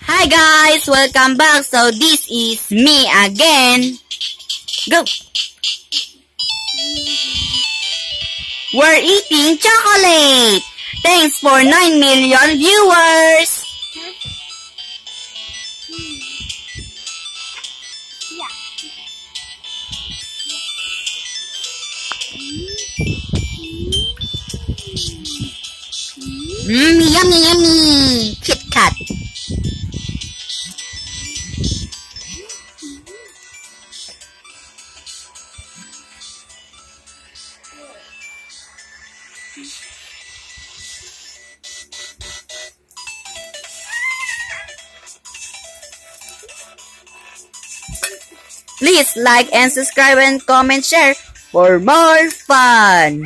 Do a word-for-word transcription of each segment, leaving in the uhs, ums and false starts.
Hi guys, welcome back. So this is me again. Go. We're eating chocolate. Thanks for nine million viewers. Mmm, yummy, yummy. Kit Kat. Please like and subscribe and comment, share for more fun.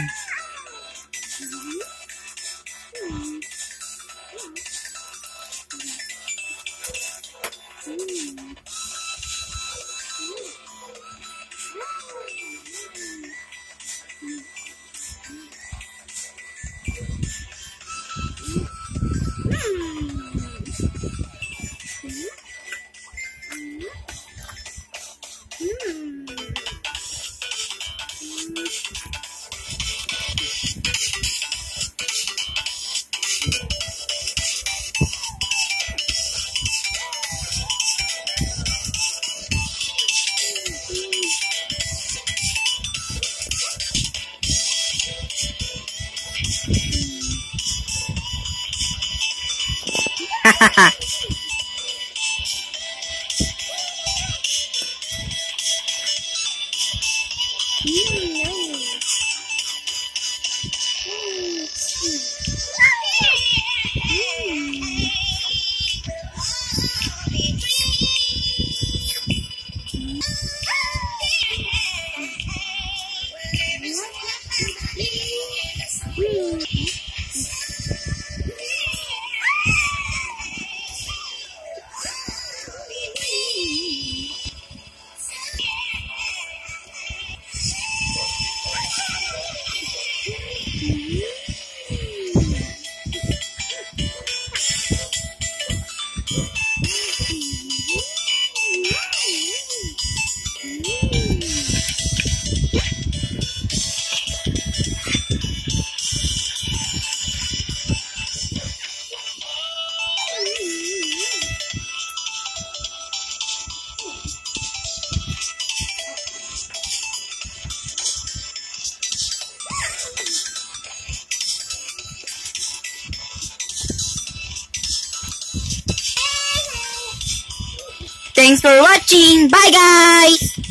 Thanks for watching. Bye guys.